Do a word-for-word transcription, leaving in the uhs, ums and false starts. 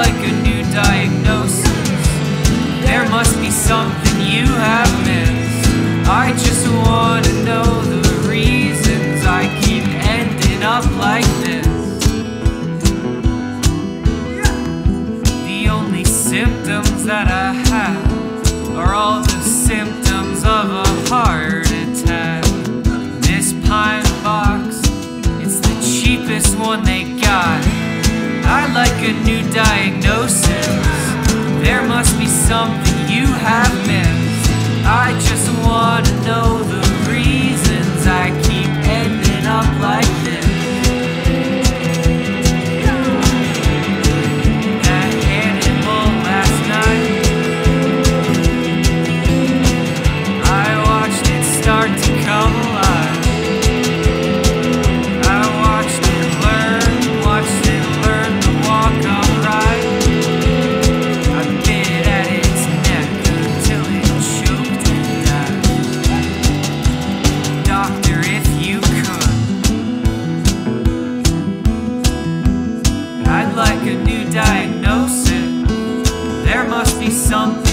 like a new diagnosis. There must be something you have missed. I just wanna know the reasons I keep ending up like this. The only symptoms that I have are all the symptoms of a heart attack. This pine box, it's the cheapest one they got. I'd like a new diagnosis. There must be something you have missed. I just wanna know the reasons I keep ending up like this. That animal last night, I watched it start to come alive. I watched it learn, watched it learn to walk upright. I bit at its neck until it choked and died. Doctor, if you could, I'd like a new diagnosis. There must be something